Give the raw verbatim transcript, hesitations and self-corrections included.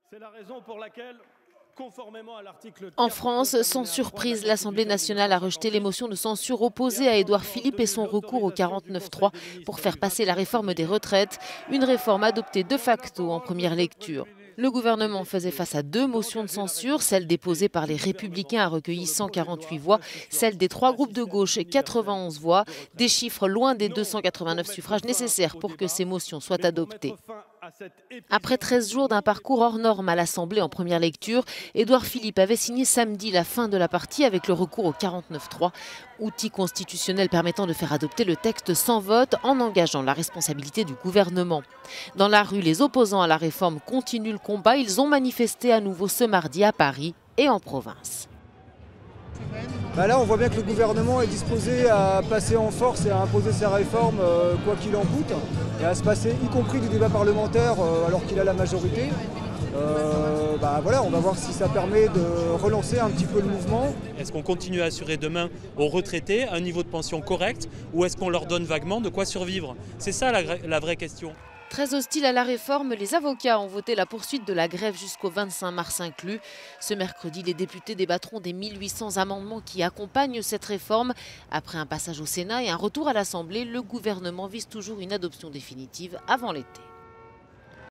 C'est la raison pour laquelle, conformément à l'article... En France, sans surprise, l'Assemblée nationale a rejeté les motions de censure opposées à Édouard Philippe et son recours au quarante-neuf trois pour faire passer la réforme des retraites, une réforme adoptée de facto en première lecture. Le gouvernement faisait face à deux motions de censure. Celle déposée par les Républicains a recueilli cent quarante-huit voix, celle des trois groupes de gauche quatre-vingt-onze voix, des chiffres loin des deux cent quatre-vingt-neuf suffrages nécessaires pour que ces motions soient adoptées. Après treize jours d'un parcours hors norme à l'Assemblée en première lecture, Édouard Philippe avait signé samedi la fin de la partie avec le recours au quarante-neuf trois, outil constitutionnel permettant de faire adopter le texte sans vote en engageant la responsabilité du gouvernement. Dans la rue, les opposants à la réforme continuent le combat. Ils ont manifesté à nouveau ce mardi à Paris et en province. Bah là, on voit bien que le gouvernement est disposé à passer en force et à imposer ses réformes, euh, quoi qu'il en coûte, et à se passer, y compris du débat parlementaire, euh, alors qu'il a la majorité. Euh, bah voilà, on va voir si ça permet de relancer un petit peu le mouvement. Est-ce qu'on continue à assurer demain aux retraités un niveau de pension correct, ou est-ce qu'on leur donne vaguement de quoi survivre? C'est ça la, la vraie question. Très hostiles à la réforme, les avocats ont voté la poursuite de la grève jusqu'au vingt-cinq mars inclus. Ce mercredi, les députés débattront des mille huit cents amendements qui accompagnent cette réforme. Après un passage au Sénat et un retour à l'Assemblée, le gouvernement vise toujours une adoption définitive avant l'été.